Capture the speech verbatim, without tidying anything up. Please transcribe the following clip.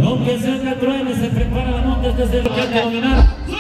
Lo que se truene, se prepara la monta, este es el que hay que dominar.